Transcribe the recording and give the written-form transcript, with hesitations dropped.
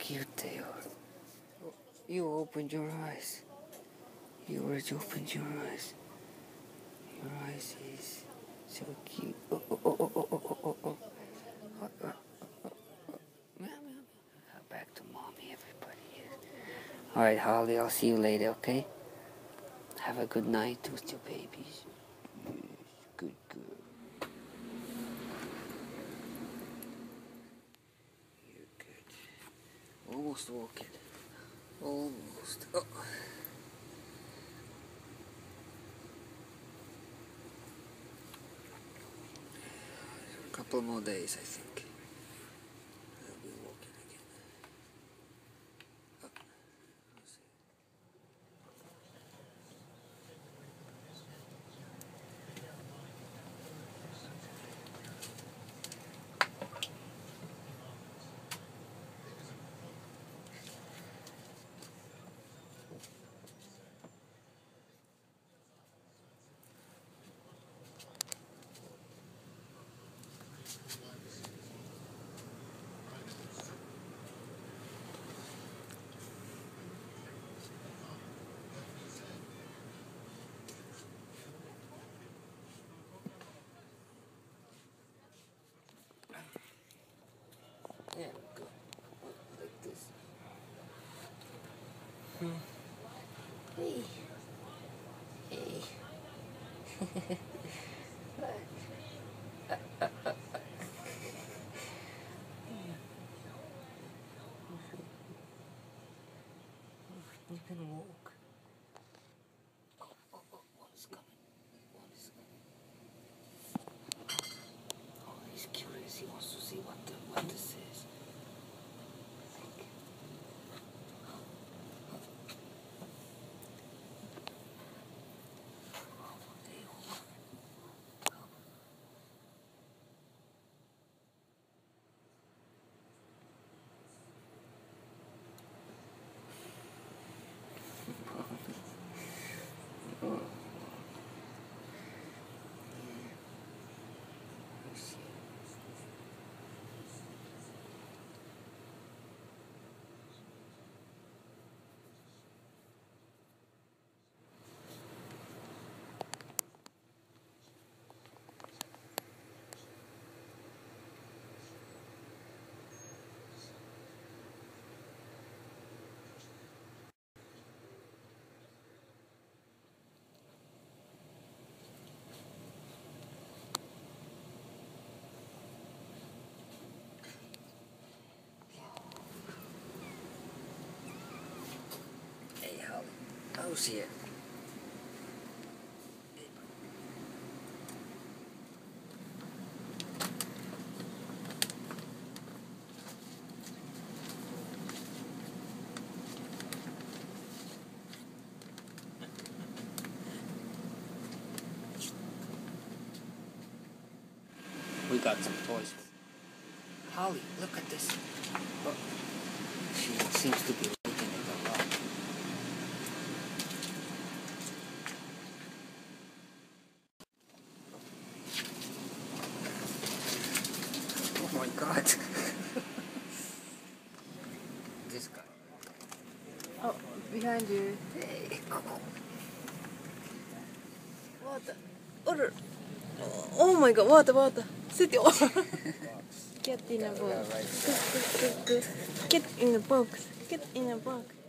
cute they are. You opened your eyes. You already opened your eyes. Your eyes is so cute. Oh. Back to mommy, everybody. Alright, Holly, I'll see you later, okay? Have a good night with your babies. Good girl. You're good. Almost walking. Almost. Oh. A couple more days, I think. I'll be walking again. Oh. Yeah, go. Like this. Hey. Hey. You can walk. Oh, what is coming? What is coming? Oh, he's curious. He wants to see what this is. How's here? We got some toys. Holly, look at this. Oh, she seems to be looking at a lot. Oh my God. This guy. Oh, behind you. Hey. Water. Order. Oh my God, water. Sit on. Get in a box. Get in a box. Get in a box.